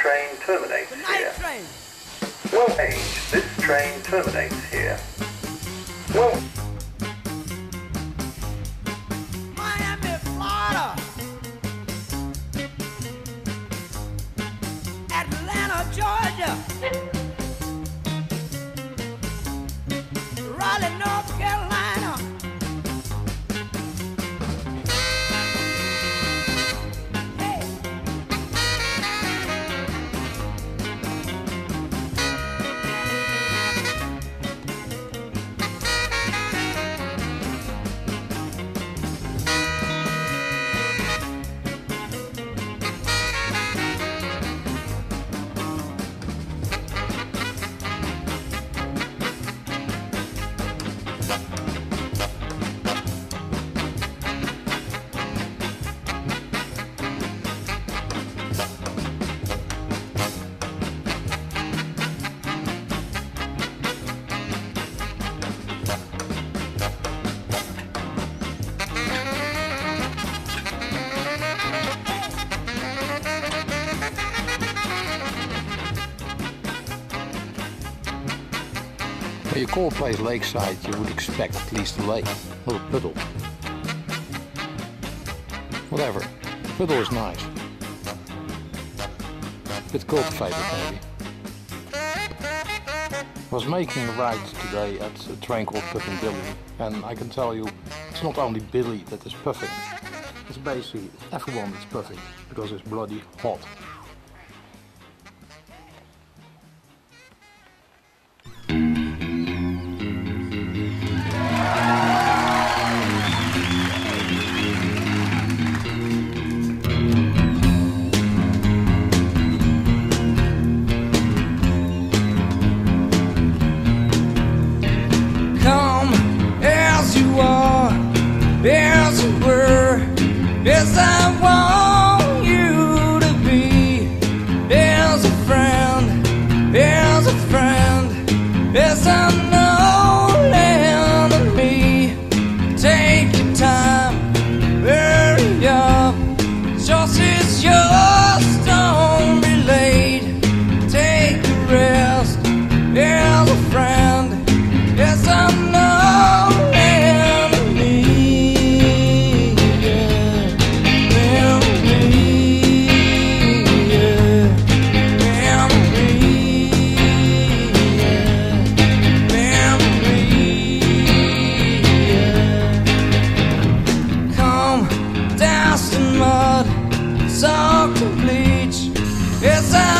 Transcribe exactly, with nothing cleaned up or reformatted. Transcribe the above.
train terminates here. Train. Well, age, this train terminates here. Well, Miami, Florida. Atlanta, Georgia. Raleigh, North Carolina. Hey. When you call a place lakeside, you would expect at least a lake, a little puddle. Whatever, puddle is nice. A bit cultivated maybe. I was making a ride today at a train called Puffing Billy, and I can tell you, it's not only Billy that is puffing, it's basically everyone that's puffing, because it's bloody hot. As you were, as I want you to be, as a friend, as a friend, as I know enemy. Take your time, hurry up, just as yours, don't be late. Take a rest, as a friend, as I know. Soaked in bleach, yes I